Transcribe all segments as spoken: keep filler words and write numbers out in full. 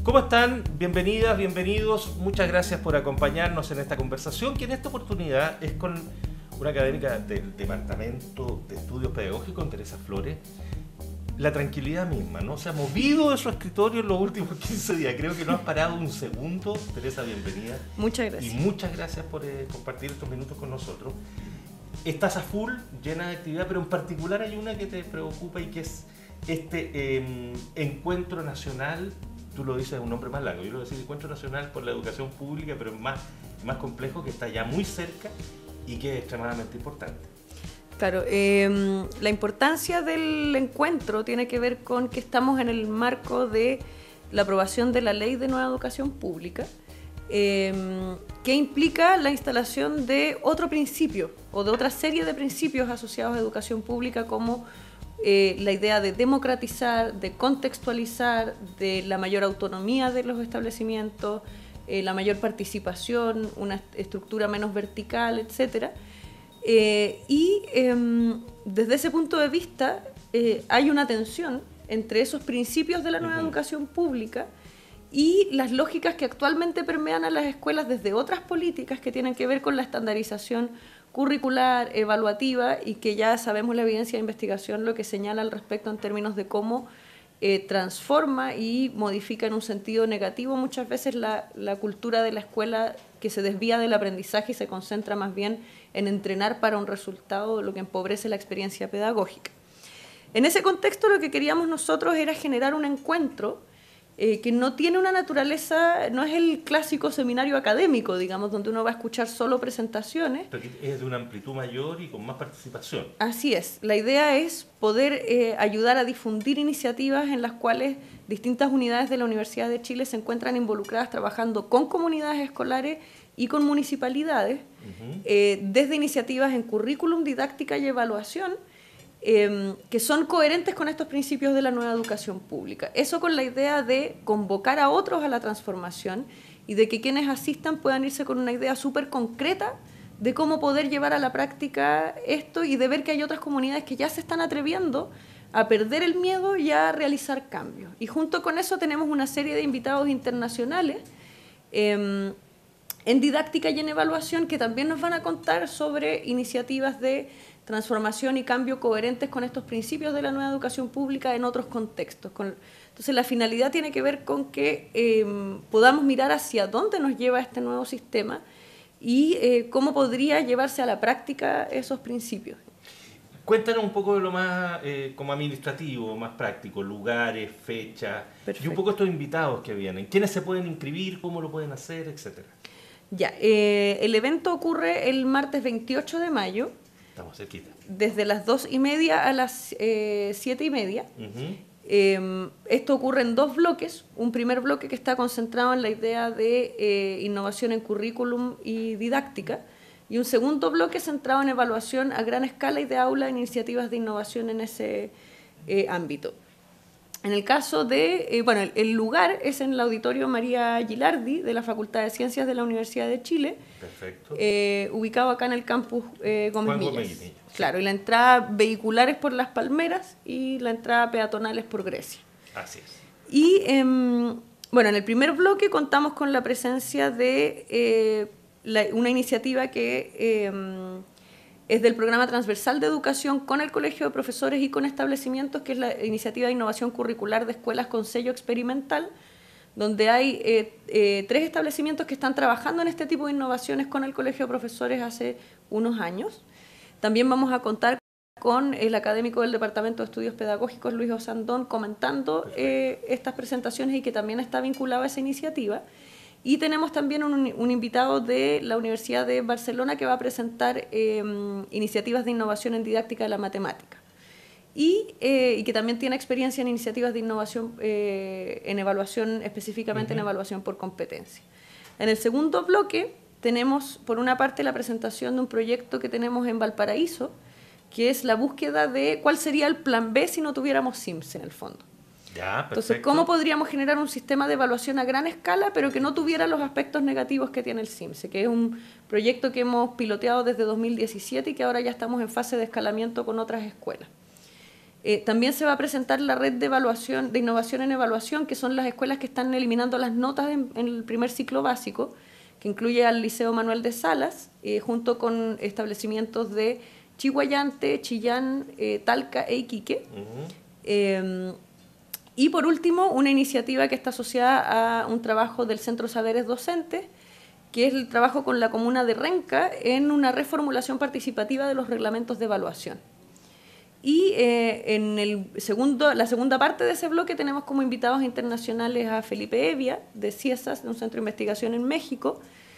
¿Cómo están? Bienvenidas, bienvenidos. Muchas gracias por acompañarnos en esta conversación, que en esta oportunidad es con una académica del Departamento de Estudios Pedagógicos, Teresa Flores. La tranquilidad misma, ¿no? Se ha movido de su escritorio en los últimos quince días. Creo que no has parado un segundo. Teresa, bienvenida. Muchas gracias. Y muchas gracias por eh, compartir estos minutos con nosotros. Estás a full, llena de actividad, pero en particular hay una que te preocupa y que es este eh, encuentro nacional. Tú lo dices, es un nombre más largo. Yo lo voy a decir Encuentro Nacional por la Educación Pública, pero es más, más complejo, que está ya muy cerca y que es extremadamente importante. Claro, eh, la importancia del encuentro tiene que ver con que estamos en el marco de la aprobación de la Ley de Nueva Educación Pública, eh, que implica la instalación de otro principio o de otra serie de principios asociados a educación pública, como eh, la idea de democratizar, de contextualizar, de la mayor autonomía de los establecimientos, eh, la mayor participación, una estructura menos vertical, etcétera. Eh, y eh, desde ese punto de vista eh, hay una tensión entre esos principios de la nueva uh-huh. educación pública y las lógicas que actualmente permean a las escuelas desde otras políticas que tienen que ver con la estandarización curricular, evaluativa, y que ya sabemos la evidencia de investigación lo que señala al respecto en términos de cómo eh, transforma y modifica en un sentido negativo muchas veces la, la cultura de la escuela, que se desvía del aprendizaje y se concentra más bien en entrenar para un resultado, lo que empobrece la experiencia pedagógica. En ese contexto, lo que queríamos nosotros era generar un encuentro eh, que no tiene una naturaleza, no es el clásico seminario académico, digamos, donde uno va a escuchar solo presentaciones. Pero es de una amplitud mayor y con más participación. Así es. La idea es poder eh, ayudar a difundir iniciativas en las cuales distintas unidades de la Universidad de Chile se encuentran involucradas trabajando con comunidades escolares y con municipalidades, uh-huh. eh, desde iniciativas en currículum, didáctica y evaluación, eh, que son coherentes con estos principios de la nueva educación pública. Eso con la idea de convocar a otros a la transformación y de que quienes asistan puedan irse con una idea súper concreta de cómo poder llevar a la práctica esto, y de ver que hay otras comunidades que ya se están atreviendo a perder el miedo y a realizar cambios. Y junto con eso tenemos una serie de invitados internacionales eh, en didáctica y en evaluación, que también nos van a contar sobre iniciativas de transformación y cambio coherentes con estos principios de la nueva educación pública en otros contextos. Con, entonces la finalidad tiene que ver con que eh, podamos mirar hacia dónde nos lleva este nuevo sistema y eh, cómo podría llevarse a la práctica esos principios. Cuéntanos un poco de lo más eh, como administrativo, más práctico, lugares, fechas, y un poco estos invitados que vienen. ¿Quiénes se pueden inscribir? ¿Cómo lo pueden hacer? Etcétera. Ya, eh, el evento ocurre el martes veintiocho de mayo. Estamos cerquita. Desde las dos y media a las eh, siete y media. Uh-huh. eh, esto ocurre en dos bloques. Un primer bloque que está concentrado en la idea de eh, innovación en currículum y didáctica, y un segundo bloque centrado en evaluación a gran escala y de aula en iniciativas de innovación en ese eh, ámbito. En el caso de, eh, bueno, el, el lugar es en el Auditorio María Gilardi de la Facultad de Ciencias de la Universidad de Chile. Perfecto. Eh, ubicado acá en el campus eh, Gómez Millas. Gómez Millas. Claro, y la entrada vehicular es por Las Palmeras y la entrada peatonal es por Grecia. Así es. Y, eh, bueno, en el primer bloque contamos con la presencia de eh, la, una iniciativa que eh, es del Programa Transversal de Educación con el Colegio de Profesores y con establecimientos, que es la iniciativa de innovación curricular de escuelas con sello experimental, donde hay eh, eh, tres establecimientos que están trabajando en este tipo de innovaciones con el Colegio de Profesores hace unos años. También vamos a contar con el académico del Departamento de Estudios Pedagógicos, Luis Osandón, comentando eh, estas presentaciones, y que también está vinculado a esa iniciativa. Y tenemos también un, un invitado de la Universidad de Barcelona que va a presentar eh, iniciativas de innovación en didáctica de la matemática. Y, eh, y que también tiene experiencia en iniciativas de innovación eh, en evaluación, específicamente uh-huh. en evaluación por competencia. En el segundo bloque tenemos, por una parte, la presentación de un proyecto que tenemos en Valparaíso, que es la búsqueda de cuál sería el plan B si no tuviéramos S I M S en el fondo. Ya, Entonces, ¿cómo podríamos generar un sistema de evaluación a gran escala, pero que no tuviera los aspectos negativos que tiene el S I M S? Que es un proyecto que hemos piloteado desde dos mil diecisiete y que ahora ya estamos en fase de escalamiento con otras escuelas. Eh, también se va a presentar la red de evaluación, de innovación en evaluación, que son las escuelas que están eliminando las notas en, en el primer ciclo básico, que incluye al Liceo Manuel de Salas, eh, junto con establecimientos de Chihuayante, Chillán, eh, Talca e Iquique. Uh-huh. eh, y por último, una iniciativa que está asociada a un trabajo del Centro Saberes Docentes, que es el trabajo con la comuna de Renca en una reformulación participativa de los reglamentos de evaluación. Y eh, en el segundo, la segunda parte de ese bloque tenemos como invitados internacionales a Felipe Evia, de CIESAS, de un centro de investigación en México.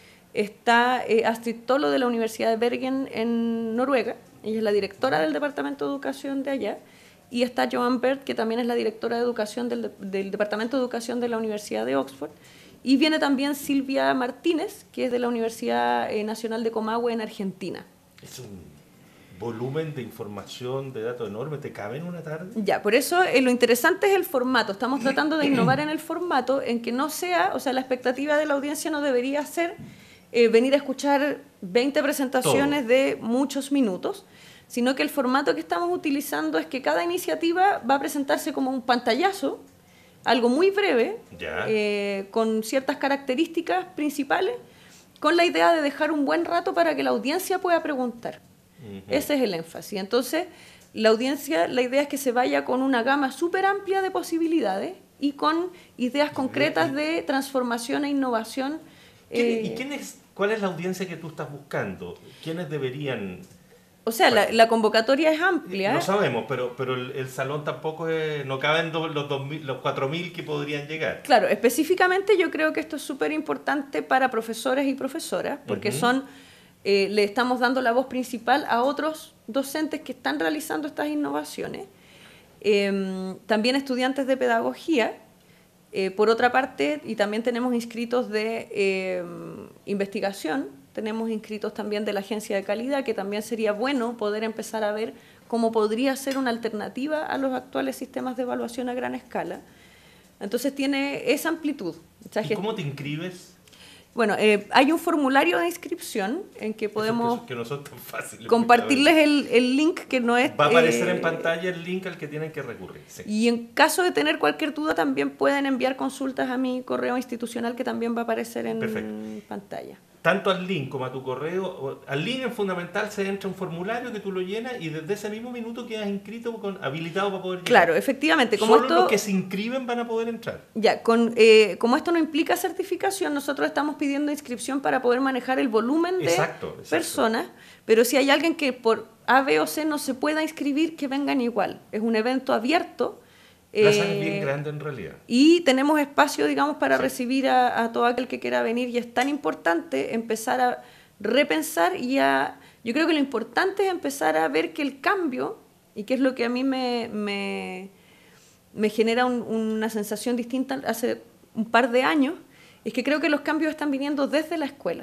Está eh, Astrid Tolo, de la Universidad de Bergen, en Noruega. Ella es la directora del Departamento de Educación de allá. Y está Joan Bert, que también es la directora de Educación del, del Departamento de Educación de la Universidad de Oxford. Y viene también Silvia Martínez, que es de la Universidad eh, Nacional de Comahue, en Argentina. Es un volumen de información, de datos enorme, ¿te cabe en una tarde? Ya, por eso eh, lo interesante es el formato. Estamos tratando de innovar en el formato, en que no sea, o sea, la expectativa de la audiencia no debería ser eh, venir a escuchar veinte presentaciones Todo. de muchos minutos, sino que el formato que estamos utilizando es que cada iniciativa va a presentarse como un pantallazo, algo muy breve, eh, con ciertas características principales, con la idea de dejar un buen rato para que la audiencia pueda preguntar. Uh-huh. Ese es el énfasis. Entonces, la audiencia, la idea es que se vaya con una gama súper amplia de posibilidades y con ideas concretas de transformación e innovación. Eh, ¿Y quién es, cuál es la audiencia que tú estás buscando? ¿Quiénes deberían...? O sea, la, la convocatoria es amplia. Lo sabemos, pero, pero el, el salón tampoco es, no caben do, los, dos mil, los cuatro mil que podrían llegar. Claro, específicamente yo creo que esto es súper importante para profesores y profesoras, porque uh-huh. son, eh, le estamos dando la voz principal a otros docentes que están realizando estas innovaciones. Eh, también estudiantes de pedagogía, eh, por otra parte, y también tenemos inscritos de eh, investigación. Tenemos inscritos también de la agencia de calidad, que también sería bueno poder empezar a ver cómo podría ser una alternativa a los actuales sistemas de evaluación a gran escala. Entonces tiene esa amplitud. O sea, ¿Y cómo te inscribes? Bueno, eh, hay un formulario de inscripción en que podemos que, que no son tan fáciles, compartirles el, el link, que no es... Va a aparecer eh, en pantalla el link al que tienen que recurrir. Sí. Y en caso de tener cualquier duda también pueden enviar consultas a mi correo institucional, que también va a aparecer en Perfecto. pantalla. Tanto al link como a tu correo, al link en fundamental se entra un formulario que tú lo llenas y desde ese mismo minuto quedas inscrito, con, habilitado para poder llegar. Claro, efectivamente. Como Solo esto, los que se inscriben van a poder entrar. Ya, con, eh, como esto no implica certificación, nosotros estamos pidiendo inscripción para poder manejar el volumen de exacto, exacto. personas, pero si hay alguien que por A, B o C no se pueda inscribir, que vengan igual. Es un evento abierto. La sala es bien grande en realidad. Y tenemos espacio, digamos, para sí. recibir a, a todo aquel que quiera venir, y es tan importante empezar a repensar y a... Yo creo que lo importante es empezar a ver que el cambio, y que es lo que a mí me, me, me genera un, una sensación distinta hace un par de años, es que creo que los cambios están viniendo desde la escuela,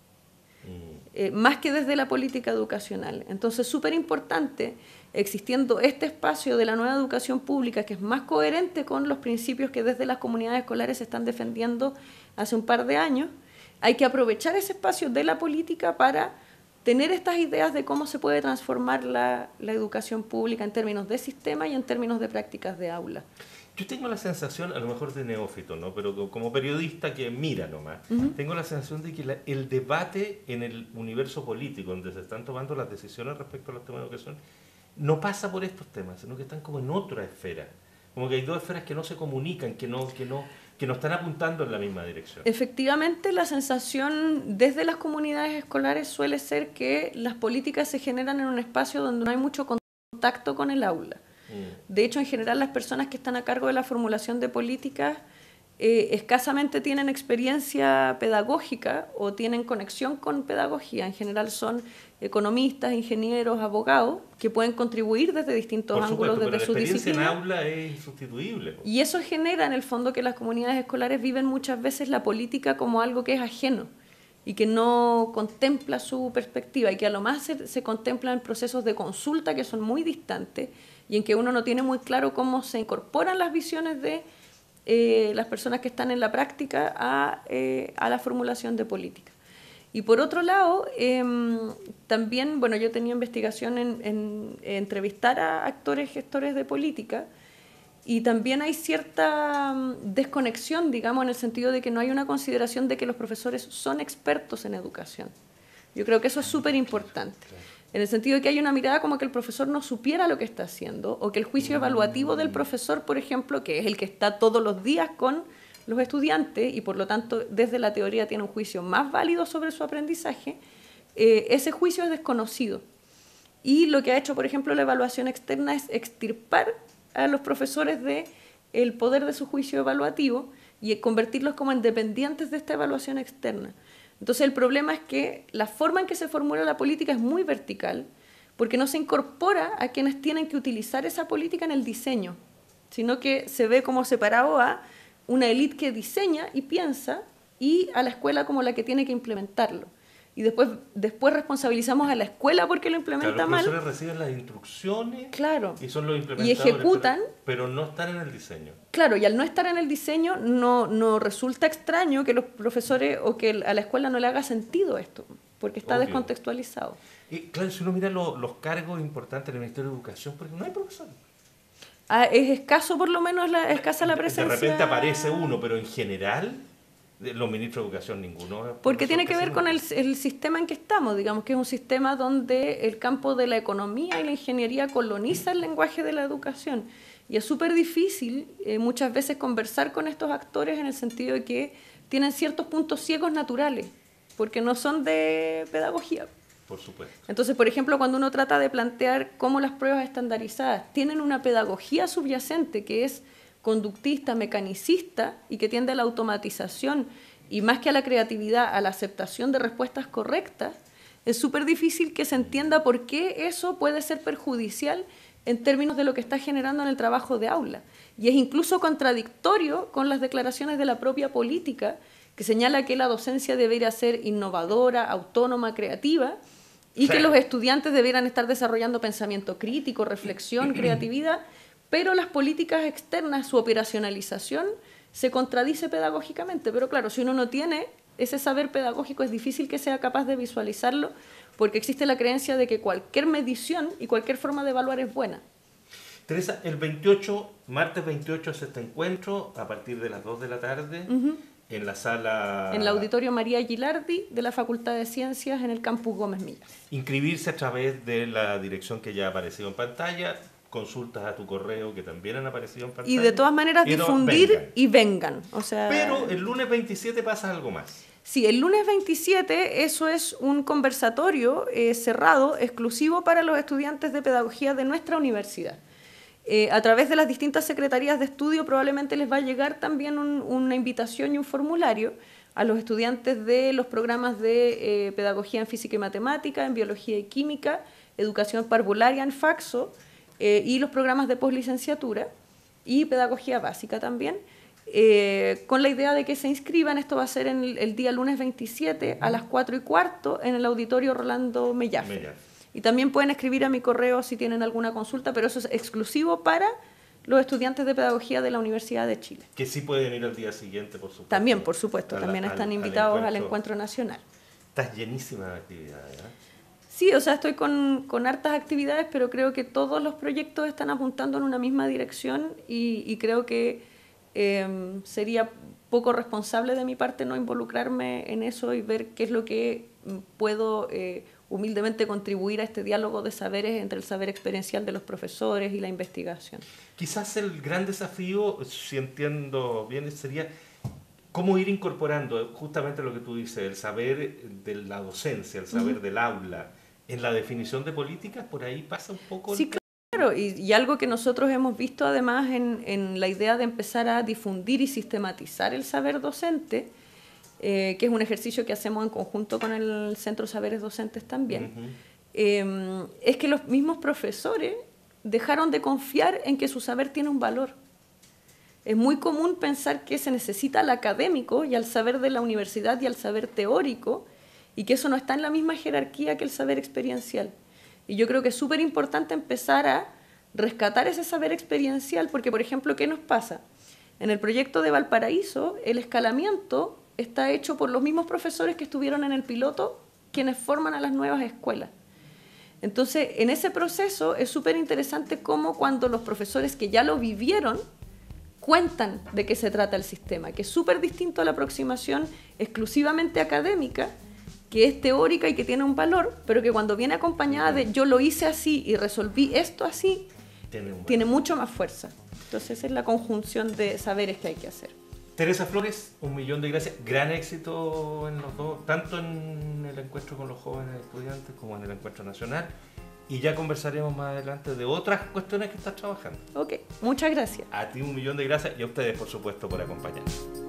mm. eh, más que desde la política educacional. Entonces, súper importante, existiendo este espacio de la nueva educación pública, que es más coherente con los principios que desde las comunidades escolares se están defendiendo hace un par de años, hay que aprovechar ese espacio de la política para tener estas ideas de cómo se puede transformar la, la educación pública en términos de sistema y en términos de prácticas de aula. Yo tengo la sensación, a lo mejor de neófito, ¿no? Pero como periodista que mira nomás, uh-huh. tengo la sensación de que la, el debate en el universo político, donde se están tomando las decisiones respecto a los temas de educación, no pasa por estos temas, sino que están como en otra esfera. Como que hay dos esferas que no se comunican, que no, que no, que no están apuntando en la misma dirección. Efectivamente, la sensación desde las comunidades escolares suele ser que las políticas se generan en un espacio donde no hay mucho contacto con el aula. Mm. De hecho, en general, las personas que están a cargo de la formulación de políticas eh, escasamente tienen experiencia pedagógica o tienen conexión con pedagogía. En general son economistas, ingenieros, abogados, que pueden contribuir desde distintos Por ángulos, supuesto, desde sus disciplinas. La experiencia en aula es insustituible. Y eso genera, en el fondo, que las comunidades escolares viven muchas veces la política como algo que es ajeno y que no contempla su perspectiva, y que a lo más se, se contemplan procesos de consulta que son muy distantes y en que uno no tiene muy claro cómo se incorporan las visiones de eh, las personas que están en la práctica a, eh, a la formulación de política. Y por otro lado, eh, también, bueno, yo tenía investigación en, en, en entrevistar a actores, gestores de política, y también hay cierta desconexión, digamos, en el sentido de que no hay una consideración de que los profesores son expertos en educación. Yo creo que eso es súper importante. En el sentido de que hay una mirada como que el profesor no supiera lo que está haciendo, o que el juicio evaluativo del profesor, por ejemplo, que es el que está todos los días con los estudiantes y por lo tanto desde la teoría tiene un juicio más válido sobre su aprendizaje, eh, ese juicio es desconocido. Y lo que ha hecho, por ejemplo, la evaluación externa es extirpar a los profesores de el poder de su juicio evaluativo y convertirlos como en dependientes de esta evaluación externa. Entonces el problema es que la forma en que se formula la política es muy vertical, porque no se incorpora a quienes tienen que utilizar esa política en el diseño, sino que se ve como separado a una élite que diseña y piensa y a la escuela como la que tiene que implementarlo. Y después, después responsabilizamos a la escuela porque lo implementa claro, mal. Los profesores reciben las instrucciones claro. y son los implementadores. Y ejecutan. Pero, pero no están en el diseño. Claro, y al no estar en el diseño no, no resulta extraño que los profesores o que a la escuela no le haga sentido esto, porque está Obvio. descontextualizado. Y claro, si uno mira lo, los cargos importantes del Ministerio de Educación, porque no hay profesores. Ah, es escaso por lo menos, la, escasa la presencia. De repente aparece uno, pero en general... los ministros de educación ninguno. Porque tiene que ver con el, el sistema en que estamos, digamos que es un sistema donde el campo de la economía y la ingeniería coloniza el lenguaje de la educación. Y es súper difícil eh, muchas veces conversar con estos actores en el sentido de que tienen ciertos puntos ciegos naturales, porque no son de pedagogía. Por supuesto. Entonces, por ejemplo, cuando uno trata de plantear cómo las pruebas estandarizadas tienen una pedagogía subyacente que es conductista, mecanicista y que tiende a la automatización y más que a la creatividad, a la aceptación de respuestas correctas, es súper difícil que se entienda por qué eso puede ser perjudicial en términos de lo que está generando en el trabajo de aula. Y es incluso contradictorio con las declaraciones de la propia política, que señala que la docencia debería ser innovadora, autónoma, creativa, y sí. que los estudiantes debieran estar desarrollando pensamiento crítico, reflexión, creatividad, pero las políticas externas, su operacionalización, se contradice pedagógicamente. Pero claro, si uno no tiene ese saber pedagógico, es difícil que sea capaz de visualizarlo, porque existe la creencia de que cualquier medición y cualquier forma de evaluar es buena. Teresa, el veintiocho, martes veintiocho es este encuentro, a partir de las dos de la tarde, uh-huh. en la sala... En el Auditorio María Gilardi de la Facultad de Ciencias en el Campus Gómez Millas. Inscribirse a través de la dirección que ya ha aparecido en pantalla, consultas a tu correo que también han aparecido en pantalla. Y de todas maneras difundir vengan. y vengan. O sea, pero el lunes veintisiete pasa algo más. Sí, el lunes veintisiete eso es un conversatorio eh, cerrado, exclusivo para los estudiantes de pedagogía de nuestra universidad. Eh, a través de las distintas secretarías de estudio probablemente les va a llegar también un, una invitación y un formulario a los estudiantes de los programas de eh, pedagogía en física y matemática, en biología y química, educación parvularia en Faxo, Eh, y los programas de poslicenciatura y pedagogía básica también, eh, con la idea de que se inscriban. Esto va a ser en el, el día lunes veintisiete a las cuatro y cuarto en el Auditorio Rolando Mellaffe. Mellaffe. Y también pueden escribir a mi correo si tienen alguna consulta, pero eso es exclusivo para los estudiantes de pedagogía de la Universidad de Chile. Que sí pueden ir al día siguiente, por supuesto. También, por supuesto, la, también están al, invitados al encuentro, al encuentro nacional. Estás llenísima de actividades, ¿eh? Sí, o sea, estoy con, con hartas actividades, pero creo que todos los proyectos están apuntando en una misma dirección y, y creo que eh, sería poco responsable de mi parte no involucrarme en eso y ver qué es lo que puedo eh, humildemente contribuir a este diálogo de saberes entre el saber experiencial de los profesores y la investigación. Quizás el gran desafío, si entiendo bien, sería cómo ir incorporando justamente lo que tú dices, el saber de la docencia, el saber uh-huh. del aula, en la definición de políticas. Por ahí pasa un poco... Sí, claro, y, y algo que nosotros hemos visto además en, en la idea de empezar a difundir y sistematizar el saber docente, eh, que es un ejercicio que hacemos en conjunto con el Centro Saberes Docentes también, uh-huh. eh, es que los mismos profesores dejaron de confiar en que su saber tiene un valor. Es muy común pensar que se necesita al académico y al saber de la universidad y al saber teórico, y que eso no está en la misma jerarquía que el saber experiencial. Y yo creo que es súper importante empezar a rescatar ese saber experiencial, porque, por ejemplo, ¿qué nos pasa? En el proyecto de Valparaíso, el escalamiento está hecho por los mismos profesores que estuvieron en el piloto, quienes forman a las nuevas escuelas. Entonces, en ese proceso es súper interesante cómo cuando los profesores que ya lo vivieron cuentan de qué se trata el sistema, que es súper distinto a la aproximación exclusivamente académica, que es teórica y que tiene un valor, pero que cuando viene acompañada de yo lo hice así y resolví esto así, tiene, tiene mucho más fuerza. Entonces, esa es la conjunción de saberes que hay que hacer. Teresa Flores, un millón de gracias. Gran éxito en los dos, tanto en el encuentro con los jóvenes estudiantes como en el encuentro nacional. Y ya conversaremos más adelante de otras cuestiones que estás trabajando. Ok, muchas gracias. A ti un millón de gracias y a ustedes, por supuesto, por acompañarnos.